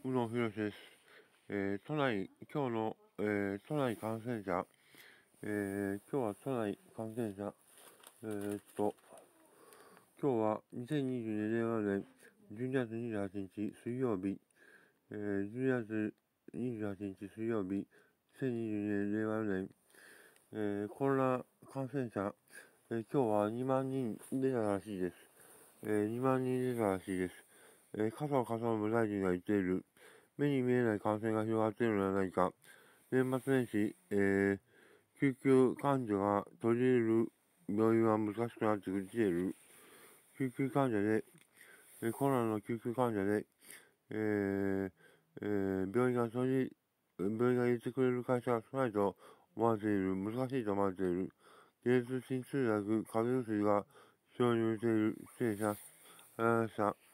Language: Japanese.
宇野博です。今日の、都内感染者、今日は都内感染者、今日は2022年令和年12月28日水曜日、12月28日水曜日、2022年令和年、コロナ感染者、今日は2万人出たらしいです。2万人出たらしいです。傘をかさむ大臣が言っている。目に見えない感染が広がっているのではないか。年末年始、救急患者が取り入れる病院は難しくなってきている。救急患者で、コロナの救急患者で、病院が入れてくれる会社が少ないと思われている。難しいと思われている。解熱鎮痛薬、風邪薬が承認している。失礼します。ありがとうございました。